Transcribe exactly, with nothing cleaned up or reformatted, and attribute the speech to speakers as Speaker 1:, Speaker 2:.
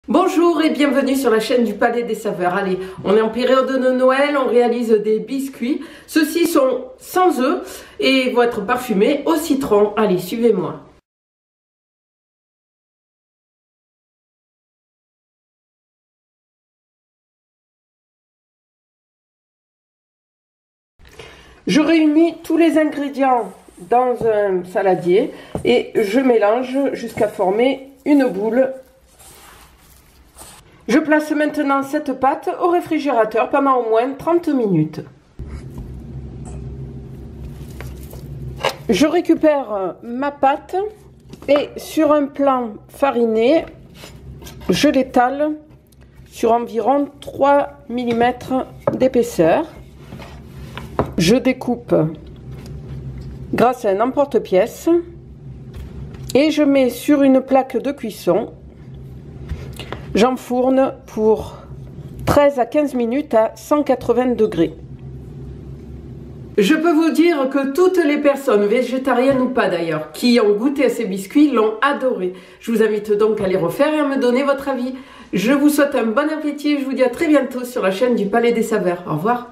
Speaker 1: Bonjour et bienvenue sur la chaîne du Palais des Saveurs. Allez, on est en période de Noël, on réalise des biscuits. Ceux-ci sont sans œufs et vont être parfumés au citron. Allez, suivez-moi. Je réunis tous les ingrédients dans un saladier et je mélange jusqu'à former une boule. Je place maintenant cette pâte au réfrigérateur pendant au moins trente minutes. Je récupère ma pâte et sur un plan fariné, je l'étale sur environ trois millimètres d'épaisseur. Je découpe grâce à un emporte-pièce et je mets sur une plaque de cuisson. J'enfourne pour treize à quinze minutes à cent quatre-vingts degrés. Je peux vous dire que toutes les personnes, végétariennes ou pas d'ailleurs, qui ont goûté à ces biscuits l'ont adoré. Je vous invite donc à les refaire et à me donner votre avis. Je vous souhaite un bon appétit et je vous dis à très bientôt sur la chaîne du Palais des Saveurs. Au revoir.